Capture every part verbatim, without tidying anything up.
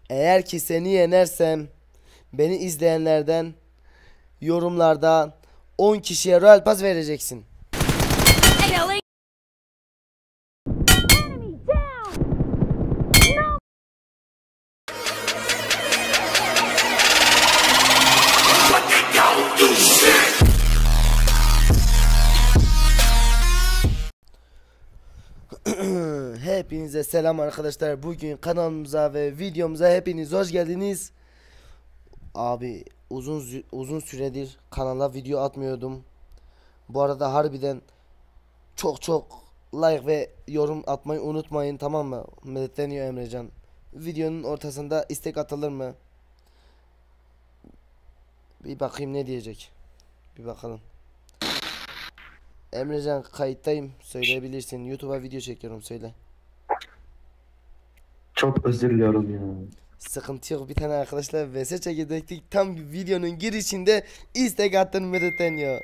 Eğer ki seni yenersem beni izleyenlerden yorumlarda on kişiye Royal Pass vereceksin. Hepinize selam arkadaşlar. Bugün kanalımıza ve videomuza hepiniz hoş geldiniz. Abi uzun uzun süredir kanala video atmıyordum. Bu arada harbiden çok çok like ve yorum atmayı unutmayın, tamam mı? Medetleniyor Emrecan. Videonun ortasında istek atılır mı? Bir bakayım ne diyecek. Bir bakalım. Emrecan kayıttayım, söyleyebilirsin. YouTube'a video çekiyorum, söyle. Çok özür diliyorum ya. Sıkıntı yok, bir tane arkadaşlar V S çekecektik, tam videonun girişinde istek attın, medetleniyor.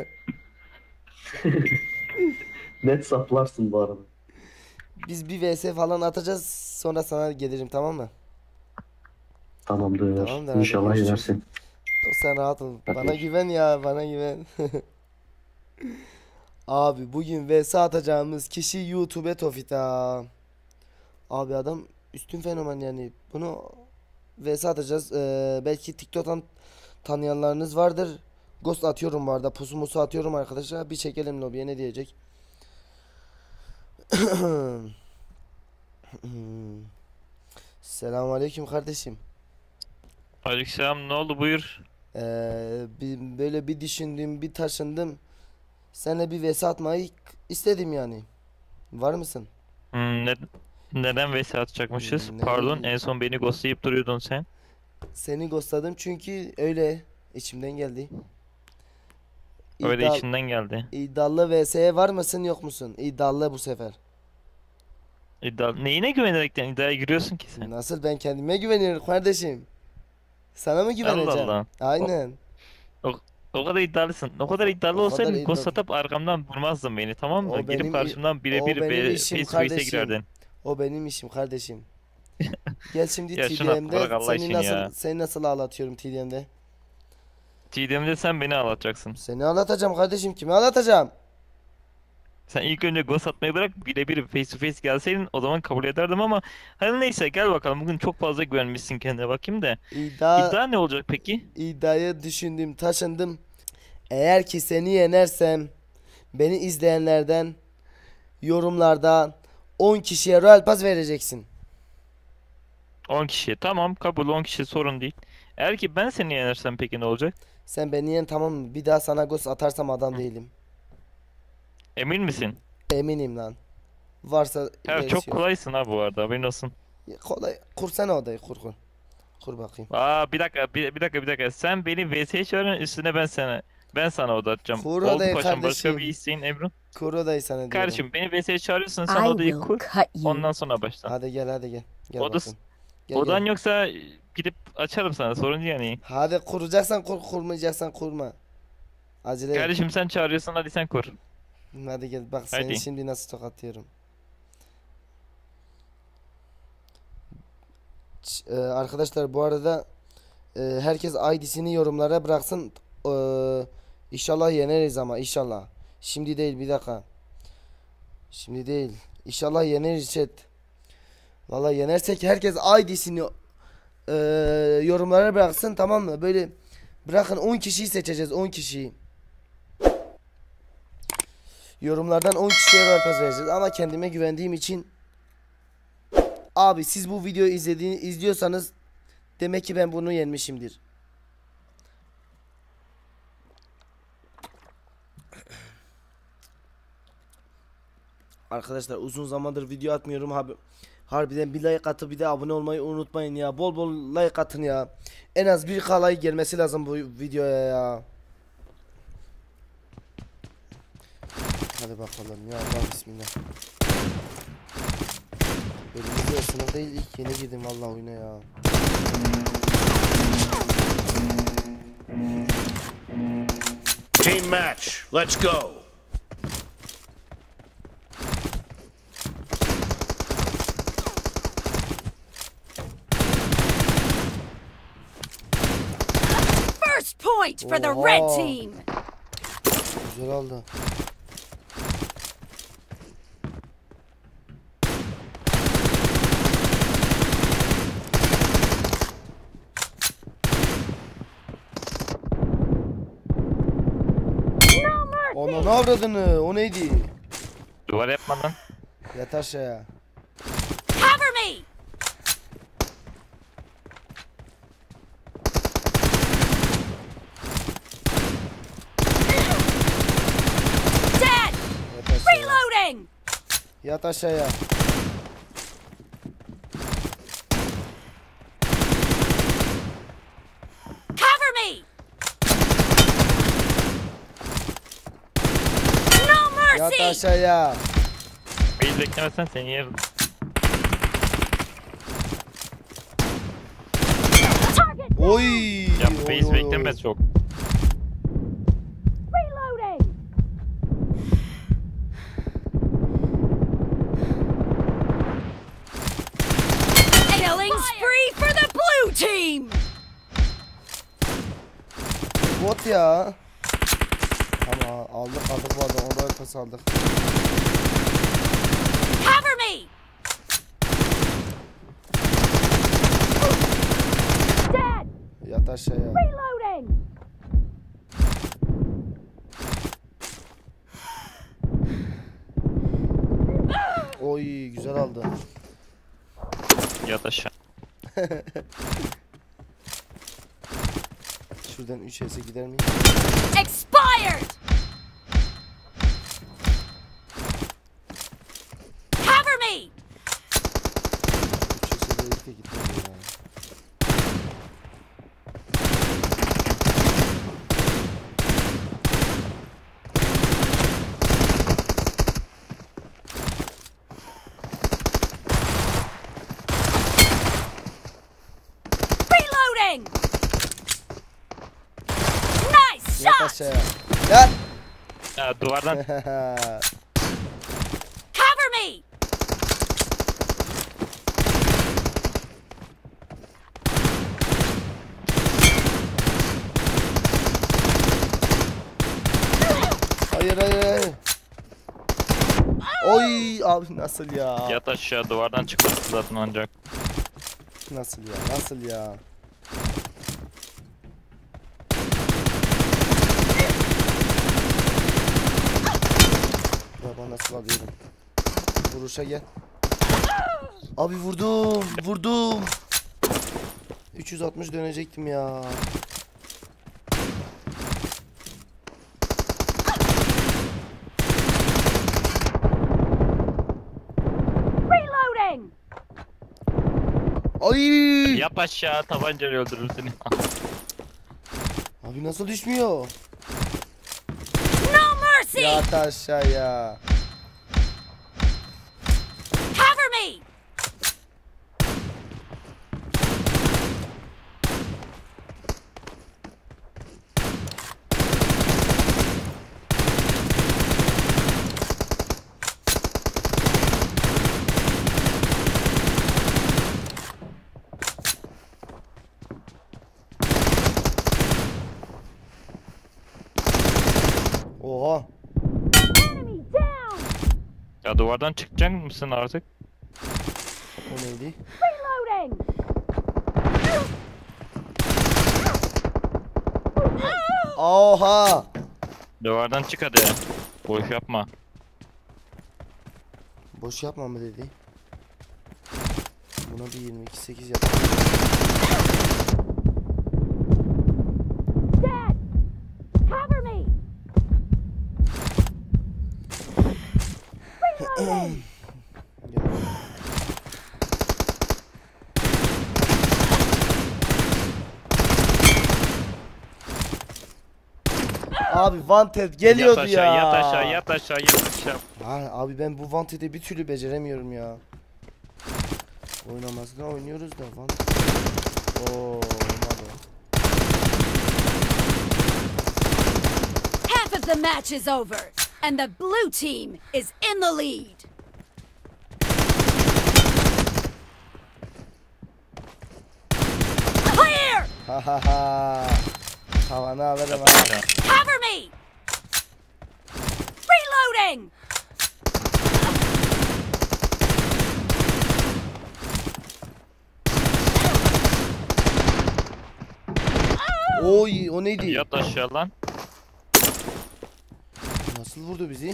Net saplarsın bu arada. Biz bir V S falan atacağız, sonra sana gelirim, tamam mı? Tamamdır. Tamamdır, hadi İnşallah görüşürüz. yenersin. Sen rahat ol. Hadi Bana görüşürüz. güven ya, bana güven. Abi bugün V S atacağımız kişi YouTube Tofita. Abi adam üstün fenomen yani. Bunu V S atacağız. Ee, belki TikTok'tan tanıyanlarınız vardır. Ghost atıyorum bu arada. Pusu musu atıyorum arkadaşlar. Bir çekelim lobiye, ne diyecek? Selamünaleyküm kardeşim. Aleykümselam, ne oldu, buyur. Ee, bir, böyle bir düşündüm, bir taşındım. Seninle bir V S atmayı istedim yani. Var mısın? Hmm, ne- neden vs atacakmışız? Hmm, ne Pardon, bileyim. en son beni ghostlayıp duruyordun sen. Seni ghostladım çünkü öyle içimden geldi. Öyle İddia, içinden geldi. iddialı V S'ye var mısın yok musun? İddialı bu sefer. İddia, neyine güvenerekten iddiaya giriyorsun ki sen? Nasıl, ben kendime güveniyorum kardeşim. Sana mı Allah güveneceğim? Allah. O, Aynen. o, o kadar iddialısın. O O, kadar iddialı o kadar olsaydın iddialı. ghost atıp arkamdan vurmazdın beni, tamam mı? O Gelip benim i- karşımdan o birebir benim be- işim face to face'e kardeşim. girerdin. O benim işim kardeşim. Gel şimdi Ya şuna bırak T D M'de Allah seni için nasıl ya. seni nasıl ağlatıyorum T D M'de? T D M'de sen beni ağlatacaksın. Seni ağlatacağım kardeşim. Kimi ağlatacağım? Sen ilk önce ghost atmayı bırak, birebir face to face gelseydin o zaman kabul ederdim ama hadi neyse, gel bakalım, bugün çok fazla güvenmişsin kendine, bakayım da. İddia İddia ne olacak peki? iddiayı düşündüm, taşındım. Eğer ki seni yenersem beni izleyenlerden yorumlarda on kişiye Royal Pass vereceksin. on kişi. Tamam, kabul, on kişi sorun değil. Eğer ki ben seni yenersem peki ne olacak? Sen beni yen, tamam mı? Bir daha sana ghost atarsam adam Hı. değilim. Emin misin? Eminim lan. Varsa Ya çok versiyon. kolaysın ha bu arada, haberin olsun. Kolay. Kursana odayı, kur kur. Kur bakayım. Aa, bir dakika bir, bir dakika bir dakika. Sen beni V S'ye çağırın, üstüne ben sana ben sana oda atacağım. Kur Oldu odayı paşam, başka bir kardeşim. isteğin Ebru? Kur odayı sana diyorum. Kardeşim, beni V S'ye çağırıyorsun, sen I odayı will kur. cut you. Ondan sonra başla. Hadi gel, hadi gel. Gel Oda, bakayım. Gel odan gel. yoksa gidip açarım sana, sorun değil yani. Hadi kuracaksan kur, kurmayacaksan kurma. Acele et. Kardeşim sen çağırıyorsun, hadi sen kur. Hadi gel bak, seni Hadi. şimdi nasıl tokatlıyorum. Ç- e, arkadaşlar bu arada e, herkes I D'sini yorumlara bıraksın. E, İnşallah yeneriz ama inşallah. Şimdi değil, bir dakika. Şimdi değil. İnşallah yeneriz chat. Vallahi yenersek herkes I D'sini e, yorumlara bıraksın, tamam mı? Böyle bırakın, on kişiyi seçeceğiz, on kişiyi. Yorumlardan on kişiye Royal Pass vereceğiz ama kendime güvendiğim için. Abi siz bu videoyu izlediğini izliyorsanız demek ki ben bunu yenmişimdir. Arkadaşlar uzun zamandır video atmıyorum abi. Harbiden bir like atıp bir de abone olmayı unutmayın ya. Bol bol like atın ya. En az bir K like gelmesi lazım bu videoya ya. Hadi bakalım ya Allah, bismillah. Elimizde ısınır değil, ilk yeni girdim vallahi oyuna ya. Team match, let's go. point for the red Oha. team. Güzel oldu. Ona ne avradını? O neydi? Duvar yapma lan. Yat aşağıya. Cover me. Dead. Yat aşağıya. Reloading. Yat aşağıya. Cover me. No Yat mercy. aşağıya. Base beklemezsen seni yerim. Target Oy. Ya oy, base oy, oy. beklemez çok. reloading. Killing spree for the blue team. Bot ya. Ama aldık aldık bu arada. Onu da aldık. Cover me. Dead. Yat aşağıya. Reloading. Oy güzel aldı. Yat aşağı. Şuradan üç S'e gider miyim? Expired. Cover me. üç S'e de birlikte gitmedi ya. Reloading. Nice Yat shot. aşağıya. Yat. Ya duvardan Cover me. Hayır hayır hayır. Oy abi nasıl ya? yat aşağı, duvardan çıkmasın zaten ancak. Nasıl ya? Nasıl ya? Baba nasıl alıyorum? Vuruşa gel. Abi vurdum, vurdum. üç yüz altmış dönecektim ya. Reloading. Ay! Yat aşağı, tabancayla öldürür seni. Abi nasıl düşmüyor? No mercy. Yat aşağıya. Cover me. Oha. Enemy down. Ya duvardan çıkacak mısın artık? O neydi? Reloading. Oha. Duvardan çık hadi. Boş yapma. Boş yapma mı dedi? Buna bir yirmi iki sekiz yap. Dead. Cover me. Reloading. Abi wanted Yat geliyordu aşağı, ya. yat aşağı, yat aşağı, yat aşağı. Ha, abi ben bu wanted'i bir türlü beceremiyorum ya. Oynamasına oynuyoruz da wanted. Oo, olmadı. Half of the match is over, and the blue team is in the lead. Clear! Ha ha ha. Havanı alırım Yat ha. aşağı. Cover me! Reloading! Oy o neydi? Yat aşağı lan. Nasıl vurdu bizi?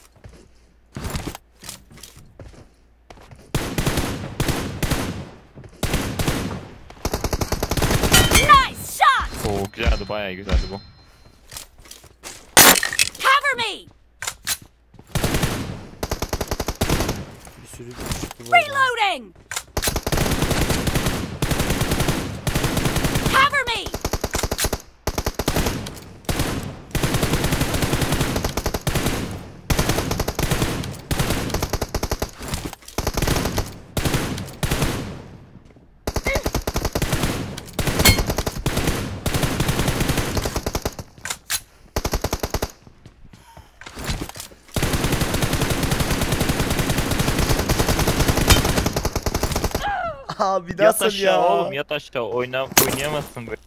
Nice shot! Oo güzeldi, bayağı güzeldi bu. Cover me! Bir sürü çıktı bu arada. Reloading! Cover me! Abi Yat nasıl aşağı ya? oğlum, yat aşağı. Oyna, oynayamazsın böyle.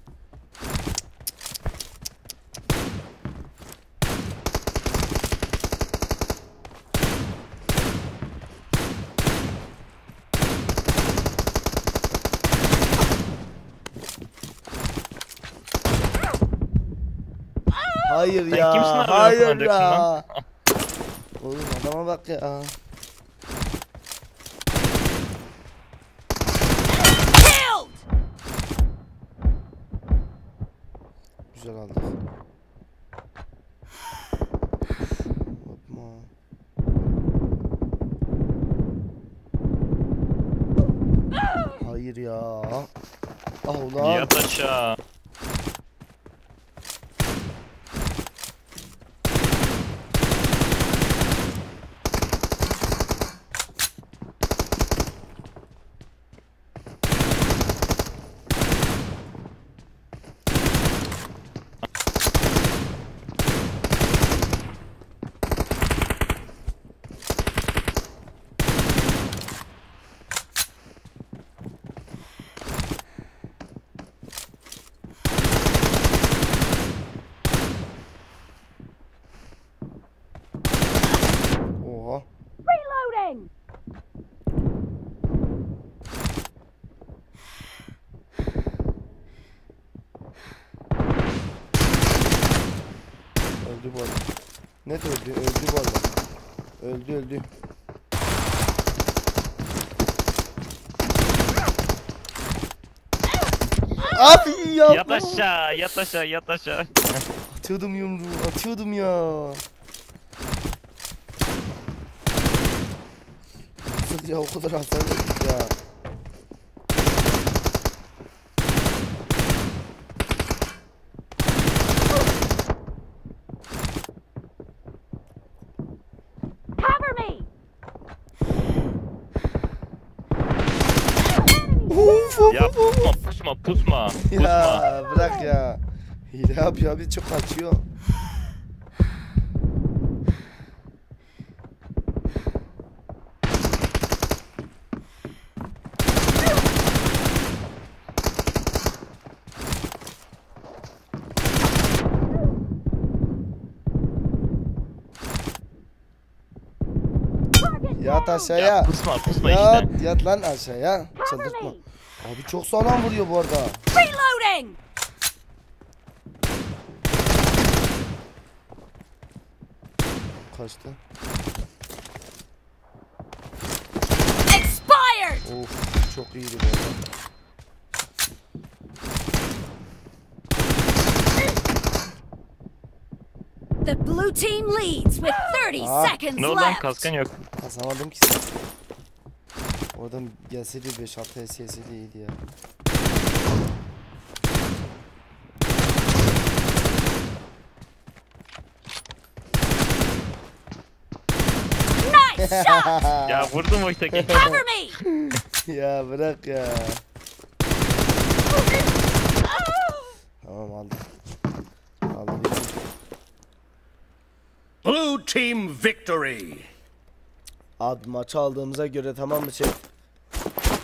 Hayır Sen ya. kimsin abi, Hayır kullanacaksın ya. lan? Oğlum adama bak ya. Killed! Güzel aldık. Yapma. Hayır ya. Ah ulan. Yat aşağı. Oha. Reloading! Öldü bu arada. Net öldü. Öldü bu arada. Öldü öldü. Abi yapma. Yat aşağı, yat aşağı, yat aşağı. Atıyordum yumruğu. Atıyordum ya. Nasıl ya, o kadar hasar verdik ya. Cover me! Of, of, Ya of, of. pusma, pusma, pusma. Pusma. Ya bırak ya. Hile yapıyor abi, çok kaçıyor. Yat aşağıya. Ya pusma, pusma Yat, işte. yat lan aşağıya. Cover Çıldırtma. me! Abi çok sağlam vuruyor bu arada. Reloading! Kaçtı. Expired! Of çok iyiydi bu arada. The blue team leads with thirty Ah. seconds Ne oldu lan, left. kaskın yok. Kasamadım ki. Oradan gelseydi beş altı S S'li iyiydi ya. Nice shot! Ya vurdum oysa ki. Cover me! Ya bırak ya. Tamam aldım. Aldım. Blue team victory. Abi maçı aldığımıza göre tamam mı şey?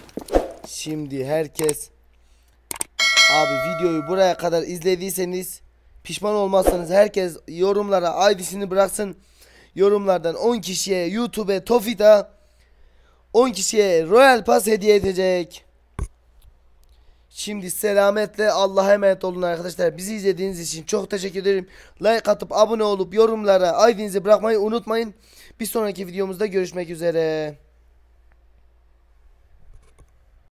Şimdi herkes abi videoyu buraya kadar izlediyseniz Pişman olmazsanız herkes yorumlara I D'sini bıraksın. Yorumlardan on kişiye YouTube Tofita, on kişiye Royal Pass hediye edecek. Şimdi selametle Allah'a emanet olun arkadaşlar. Bizi izlediğiniz için çok teşekkür ederim. Like atıp abone olup yorumlara I D'nizi bırakmayı unutmayın. Bir sonraki videomuzda görüşmek üzere.